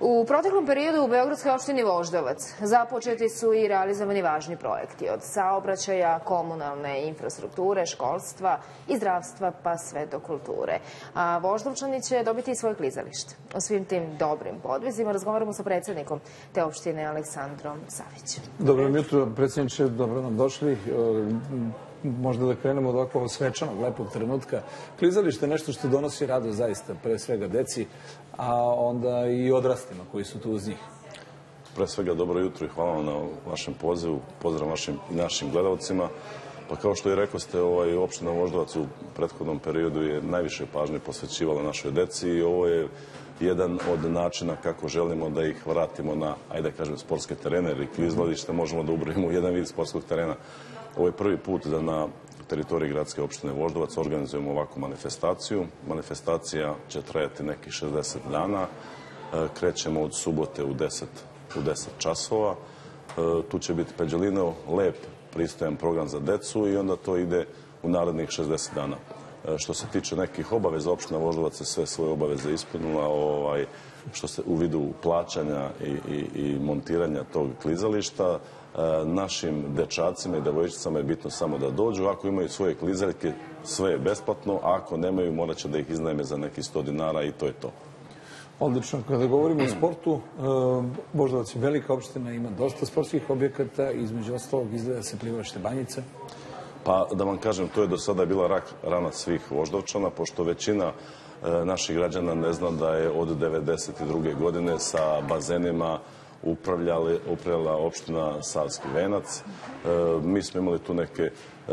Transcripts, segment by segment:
U proteklom periodu u Beogradskoj opštini Voždovac započeti su i realizovani važni projekti od saobraćaja, komunalne infrastrukture, školstva i zdravstva pa sve do kulture. A Voždovčani će dobiti i svoje klizalište. O svim tim dobrim podvizima razgovaramo sa predsjednikom te opštine Aleksandrom Savićem. Dobro jutro, predsjedniče, dobro nam došli. Možda da krenemo od ovakvog svečanog, lepog trenutka. Klizalište je nešto što donosi radost zaista, pre svega deci, a onda i odrastima koji su tu uz njih. Pre svega dobro jutro i hvala vam na vašem pozivu. Pozdrav vašim i našim gledalcima. Pa kao što i rekao ste, opština Voždovac u prethodnom periodu je najviše pažnje posvećivala našoj deci i ovo je jedan od načina kako želimo da ih vratimo na, ajde da kažem, sportske terene, jer i klizalište možemo da ubrojimo u jedan vid sportskog terena. Ovo je prvi put da na teritoriji gradske opštine Voždovac organizujemo ovakvu manifestaciju. Manifestacija će trajati nekih 60 dana. Krećemo od subote u 10 časova. Tu će biti peđelinov, lep, pristojan program za decu i onda to ide u narednih 60 dana. Što se tiče nekih obaveza, opština Voždovac je sve svoje obaveze ispunila što se u vidu plaćanja i montiranja tog klizališta. Našim dečacima i devojčicama je bitno samo da dođu. Ako imaju svoje klizaljke, sve je besplatno, a ako nemaju, morat će da ih iznajme za nekih 100 dinara i to je to. Odlično. Kada govorimo o sportu, Voždovac je velika opština, ima dosta sportskih objekata, između ostalog izgleda se plivalište Banjice. Pa da vam kažem, to je do sada bila rak rana svih Voždovčana, pošto većina naših građana ne zna da je od 1992. godine sa bazenima upravljala opština Savski Venac. Mi smo imali tu neke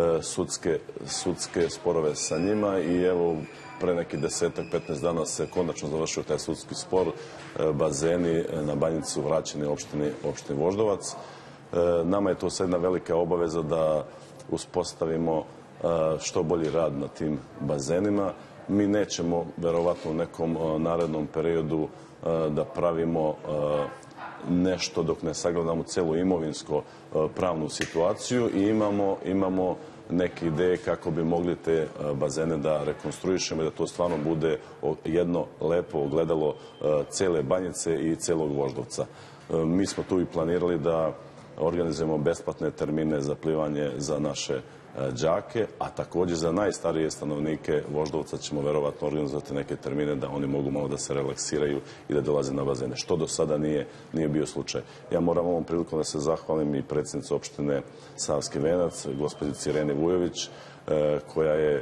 sudske sporove sa njima i evo pre neki 10-15 dana se konačno završio taj sudski spor. Bazeni na Banjicu vraćeni opštini Voždovac. Nama je to sad jedna velika obaveza da uspostavimo što bolji rad na tim bazenima. Mi nećemo, verovatno u nekom narednom periodu, da pravimo nešto dok ne sagledamo celu imovinsko-pravnu situaciju i imamo neke ideje kako bi mogli te bazene da rekonstruišemo i da to stvarno bude jedno lepo ogledalo cele Banjice i celog Voždovca. Mi smo tu i planirali da organizujemo besplatne termine za plivanje za naše đake, a takođe za najstarije stanovnike Voždovca ćemo verovatno organizovati neke termine da oni mogu malo da se relaksiraju i da dolaze na bazene, što do sada nije bio slučaj. Ja moram ovom prilikom da se zahvalim i predsjednici opštine Savski Venac, gospođici Ireni Vujović, koja je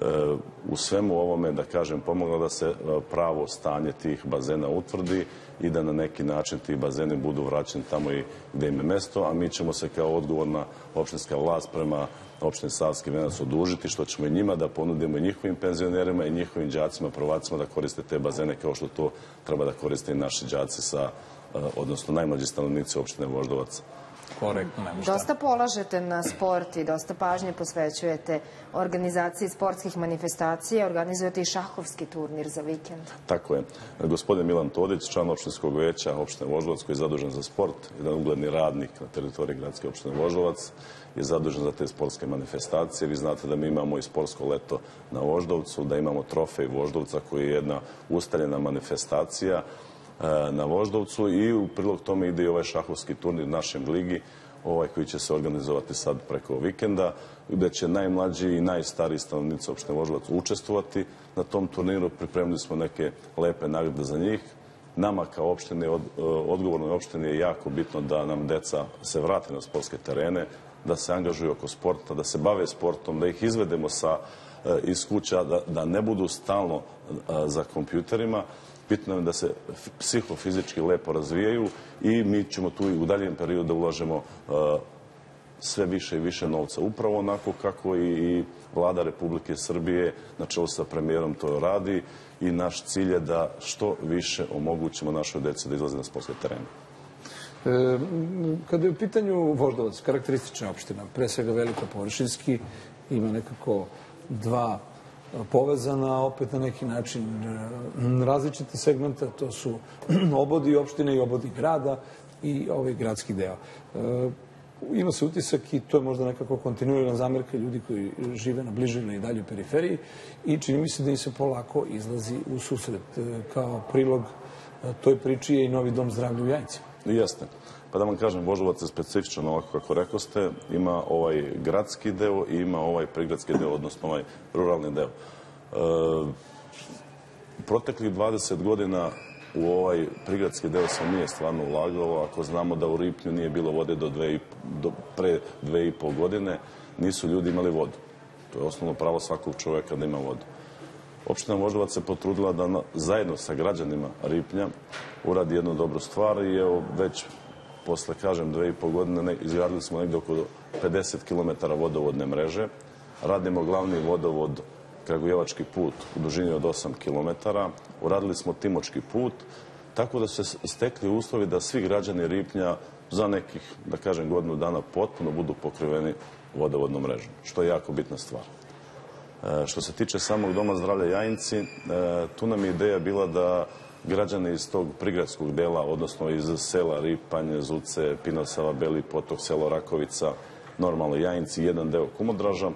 u svemu ovome, da kažem, pomogla da se pravo stanje tih bazena utvrdi i da na neki način ti bazeni budu vraćeni tamo i gde im je mesto, a mi ćemo se kao odgovorna opštinska vlast prema opštini Savski Venac odužiti, što ćemo i njima da ponudimo i njihovim penzionerima i njihovim đacima, prvacima da koriste te bazene kao što to treba da koriste i naši đaci odnosno najmlađi stanovnici opštine Voždovac. Korektno, nema šta. Dosta polažete na sport i dosta pažnje posvećujete organizaciji sportskih manifestacija, organizujete i šahovski turnir za vikend. Tako je. Gospodin Milan Todić, član opštinskog veća opštine Voždovac, koji je zadužen za sport, jedan ugledni radnik na teritoriji gradske opštine Voždovac, je zadužen za te sportske manifestacije. Vi znate da mi imamo i sportsko leto na Voždovcu, da imamo trofej Voždovca koji je jedna ustaljena manifestacija na Voždovcu i u prilog tome ide i ovaj šahovski turnir našem ligi, koji će se organizovati sad preko vikenda, gde će najmlađi i najstariji stanovnici opštine Voždovac učestvovati na tom turniru. Pripremili smo neke lepe nagrade za njih. Nama kao odgovornoj opštini je jako bitno da nam deca se vrate na sportske terene, da se angažuju oko sporta, da se bave sportom, da ih izvedemo iz kuća, da ne budu stalno za kompjuterima. Bitno je da se psihofizički lepo razvijaju i mi ćemo tu i u daljem periodu da ulažemo sve više i više novca. Upravo onako kako i Vlada Republike Srbije na čelu sa premijerom to radi i naš cilj je da što više omogućimo našoj deci da izlaze na sportske terene. Kada je u pitanju Voždovac, karakteristična opština, pre svega velika površinski, ima nekako dva povezana, opet na neki način različite segmenta, to su obodi opštine i obodi grada i ovaj gradski deo. Ima se utisak i to je možda nekako kontinuirana zamerka ljudi koji žive na bližoj ili daljoj periferiji i čini mi se da im se polako izlazi u susret. Kao prilog toj priči je i novi dom zdravlja u Jajincima. Jeste. Pa da vam kažem, Voždovac je specifičan, ovako kako rekao ste, ima ovaj gradski deo i ima ovaj prigradski deo, odnosno ovaj ruralni deo. Proteklih 20 godina u ovaj prigradski deo se nije stvarno ulagalo. Ako znamo da u Ripnju nije bilo vode do pre 2,5 godine, nisu ljudi imali vodu. To je osnovno pravo svakog čovjeka da ima vodu. Opština Voždovac se potrudila da zajedno sa građanima Ripnja uradi jednu dobru stvar i evo već posle, kažem, 2,5 godine izgradili smo negde oko 50 km vodovodne mreže. Radimo glavni vodovod Kragujevački put u dužini od 8 km. Uradili smo Timočki put, tako da su se stekli uslovi da svi građani Ripnja za nekih, da kažem, godinu dana potpuno budu pokriveni vodovodnom mrežom, što je jako bitna stvar. Što se tiče samog Doma zdravlja Jajinci, tu nam je ideja bila da građani iz tog prigradskog dela, odnosno iz sela Ripanje, Zuce, Pinosava, Beli potok, selo Rakovica, normalno Jajinci, jedan deo Kumodraža,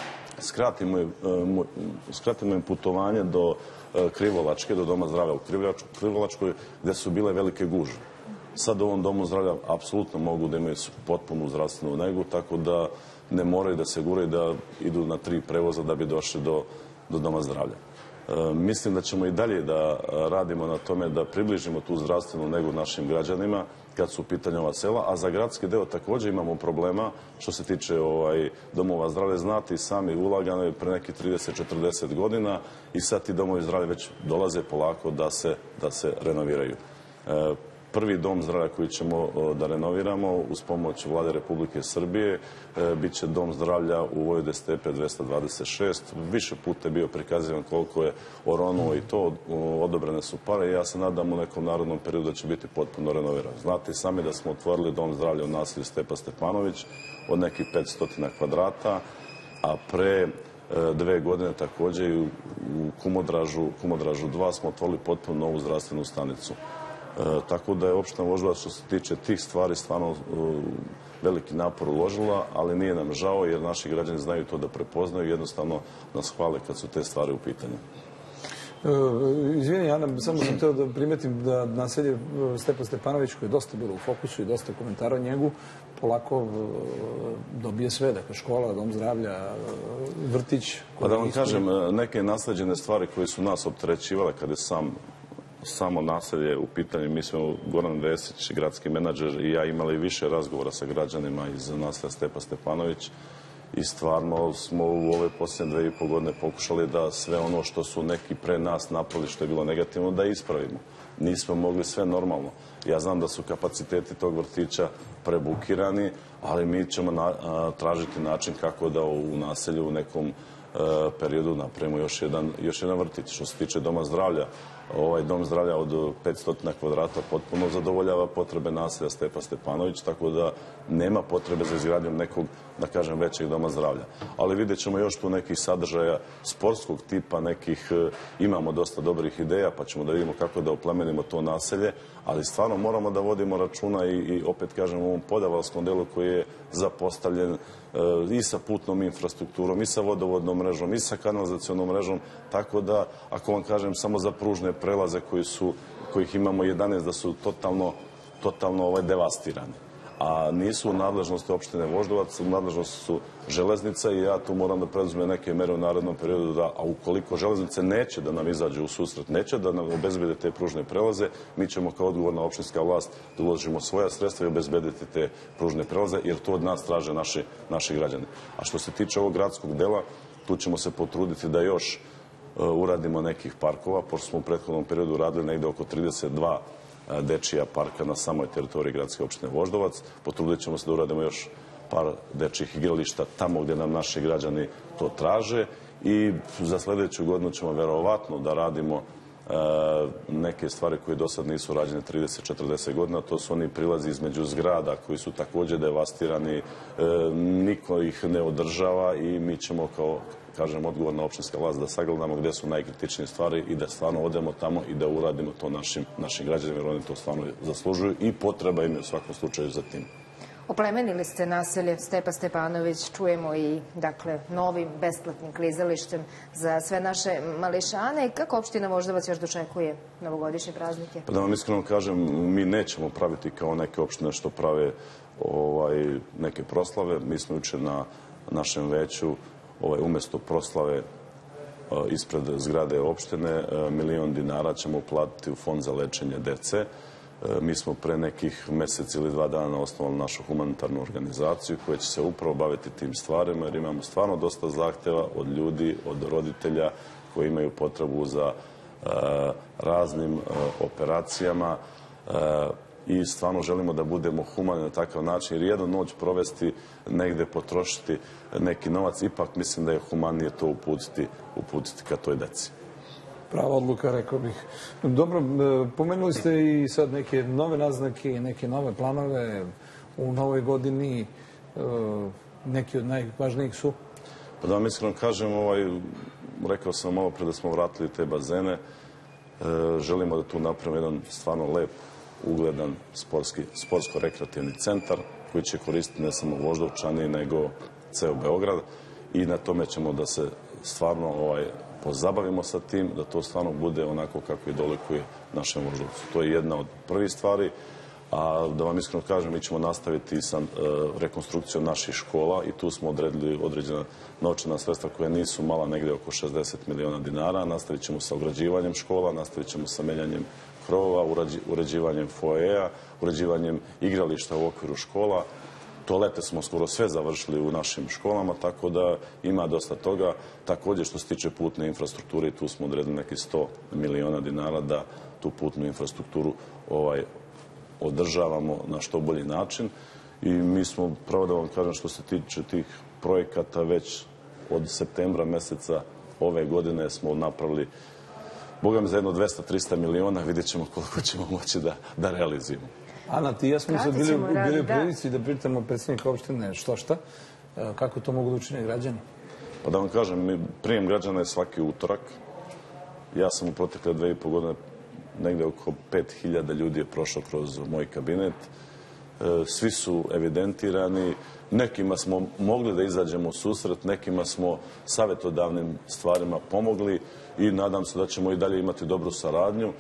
skratimo im putovanje do Krivolačke, do Doma zdravlja u Krivolačkoj, gde su bile velike gužve. Sad u ovom Domu zdravlja apsolutno mogu da imaju potpunu zdravstvenu negu, tako da ne moraju da se guraju da idu na 3 prevoza da bi došli do Doma zdravlja. Mislim da ćemo i dalje da radimo na tome da približimo tu zdravstvenu negu našim građanima kad su u pitanju ova sela, a za gradski deo također imamo problema što se tiče domova zdravlja. Znate i sami, ulagano je pre nekih 30-40 godina i sad ti domovi zdravlja već dolaze polako da se renoviraju. Prvi dom zdravlja koji ćemo da renoviramo uz pomoć Vlade Republike Srbije bit će dom zdravlja u Vojvode Stepe 226. Više puta je bio prikazivan koliko je oronuo i to, odobrene su pare i ja se nadam u nekom narodnom periodu da će biti potpuno renoviran. Znate i sami da smo otvorili dom zdravlja u naselju Stepa Stepanović od nekih 500 kvadrata, a pre 2 godine također i u Kumodražu 2 smo otvorili potpuno novu zdravstvenu stanicu. Tako da je opština Voždovac što se tiče tih stvari stvarno veliki napor uložila, ali nije nam žao jer naši građani znaju to da prepoznaju i jednostavno nas hvale kad su te stvari u pitanju. Izvini, Ana, samo sam htio da primetim da naselje Stepa Stepanović, koje je dosta bilo u fokusu i dosta komentara o njegu, polako dobije sve, dakle škola, dom zdravlja, vrtić. Pa da vam kažem, neke nasleđene stvari koje su nas opterećivale kada je samo naselje u pitanju. Mi smo, Goran Vesić, gradski menadžer i ja imali više razgovora sa građanima iz naselja Stepa Stepanović i stvarno smo u ove posljednje 2,5 godine pokušali da sve ono što su neki pre nas napravili što je bilo negativno da ispravimo. Nismo mogli sve normalno. Ja znam da su kapaciteti tog vrtića prebukirani, ali mi ćemo tražiti način kako da u naselju u nekom periodu napravimo još jedan vrtić. Što se tiče Doma zdravlja, ovaj dom zdravlja od 500 kvadrata potpuno zadovoljava potrebe naselja Stepa Stepanović, tako da nema potrebe za izgradnjom nekog, da kažem, većeg doma zdravlja. Ali vidjet ćemo još tu nekih sadržaja sportskog tipa, imamo dosta dobrih ideja, pa ćemo da vidimo kako da oplemenimo to naselje, ali stvarno moramo da vodimo računa i opet kažem u ovom podavalskom delu koji je zapostavljen i sa putnom infrastrukturom, i sa vodovodnom mrežom, i sa kanalizacionom mrežom, tako da, ako vam kažem, samo za pružne prelaze kojih imamo 11, da su totalno devastirani. A nisu u nadležnosti opštine Voždovac, u nadležnosti su železnica i ja tu moram da preduzmem neke mere u narednom periodu, a ukoliko železnice neće da nam izađe u susret, neće da nam obezbede te pružne prelaze, mi ćemo kao odgovorna opštinska vlast da uložimo svoja sredstva i obezbediti te pružne prelaze, jer to od nas traže naši građani. A što se tiče ovog gradskog dela, tu ćemo se potruditi da još uradimo nekih parkova, pošto smo u prethodnom periodu radili negde oko 32 dečija parka na samoj teritoriji gradske opštine Voždovac. Potrudit ćemo se da uradimo još par dečjih igrališta tamo gdje nam naši građani to traže i za sljedeću godinu ćemo verovatno da radimo neke stvari koje do sad nisu rađene 30-40 godina. To su oni prilazi između zgrada koji su također devastirani, niko ih ne održava i mi ćemo kao, kažem, odgovorna opštinska vlast da sagledamo gdje su najkritičnije stvari i da stvarno odemo tamo i da uradimo to našim građanima, jer oni to stvarno zaslužuju i potreba im je u svakom slučaju za tim. Oplemenili ste naselje Stepa Stepanović, čujemo i novim besplatnim klizalištem za sve naše mališane. Kako opština Voždovac još dočekuje novogodišnje praznike? Pa da vam iskreno kažem, mi nećemo praviti kao neke opštine što prave neke proslave. Mi smo juče na našem veću umjesto proslave ispred zgrade opštine $1 milion ćemo uplatiti u fond za lečenje dece. Mi smo pre nekih mjesec ili 2 dana osnovali našu humanitarnu organizaciju koja će se upravo baviti tim stvarima jer imamo stvarno dosta zahtjeva od ljudi, od roditelja koji imaju potrebu za raznim operacijama i stvarno želimo da budemo humani na takav način jer jednu noć provesti, negde potrošiti neki novac, ipak mislim da je humanije to uputiti ka toj deci. Prava odluka, rekao bih. Dobro, pomenuli ste i sad neke nove naznake i neke nove planove u novoj godini. Neki od najvažnijih su? Pa da vam iskreno kažem, rekao sam malo pre da smo vratili te bazene. Želimo da tu napravimo jedan stvarno lep, ugledan sportsko-rekreativni centar koji će koristiti ne samo Voždovčani, nego ceo Beograd i na tome ćemo da se stvarno pozabavimo sa tim, da to stvarno bude onako kako i dolikuje našem Voždovcu. To je jedna od prvih stvari, a da vam iskreno kažem, mi ćemo nastaviti sa rekonstrukcijom naših škola i tu smo odredili određena novčana sredstva koja nisu mala, negde oko $60 miliona. Nastavit ćemo sa ograđivanjem škola, nastavit ćemo sa menjanjem krovova, uređivanjem foajeja, uređivanjem igrališta u okviru škola. Toalete smo skoro sve završili u našim školama, tako da ima dosta toga. Također što se tiče putne infrastrukture, tu smo odredili neki $100 miliona da tu putnu infrastrukturu održavamo na što bolji način. I mi smo, pravo da vam kažem, što se tiče tih projekata, već od septembra meseca ove godine smo napravili, boga mi, za jedno 200-300 miliona, vidjet ćemo koliko ćemo moći da realizujemo. Ana, ti i ja smo sad bili u prilici da pitamo predsjednika opštine šta, kako to mogu da učine građani? Pa da vam kažem, prijem građana je svaki utorak. Ja sam u protekle 2,5 godine, negde oko 5.000 ljudi je prošlo kroz moj kabinet. Svi su evidentirani, nekima smo mogli da izađemo u susret, nekima smo savjetodavnim stvarima pomogli i nadam se da ćemo i dalje imati dobru saradnju.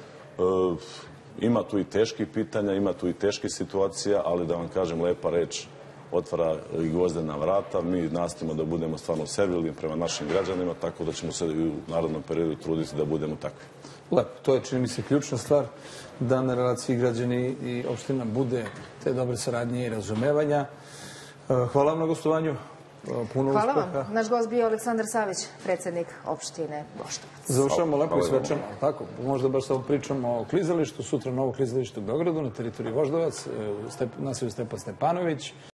Ima tu i teških pitanja, ima tu i teških situacija, ali da vam kažem, lepa reč otvara i gvozdena vrata. Mi nastojimo da budemo stvarno servilni prema našim građanima, tako da ćemo se i u narodnom periodu truditi da budemo takvi. Lepo, to je, čini mi se, ključna stvar da na relaciji građani i opština bude te dobre saradnje i razumevanja. Hvala vam na gostovanju. Hvala vam. Naš gost bio Aleksandar Savić, predsjednik opštine Voždovac. Završavamo lepo i svečano. Tako, možda baš samo pričamo o klizalištu. Sutra novo klizalište u Beogradu na teritoriji Voždovac, naselju Stepa Stepanović.